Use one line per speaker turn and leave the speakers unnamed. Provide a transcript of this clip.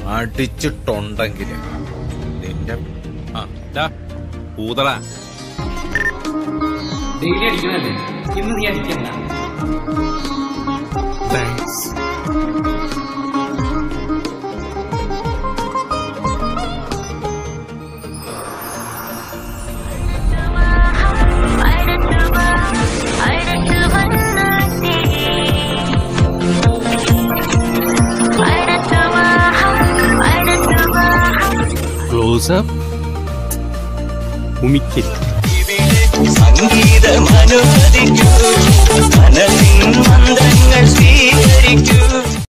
അടിച്ചിട്ടുണ്ടെങ്കിൽ നിന്റെ ഊതറ
ഡെയിലി അടിക്കണല്ലേ, ഇന്ന് നീ അടിക്കണ്ട.
താങ്ക്സ്. ക്ലോസപ്പ് ഉമിക്കൽ
സംഗീതം അനുവദിക്കൂ, മനസ്സിൻ മന്ത്രങ്ങൾ സ്വീകരിക്കൂ.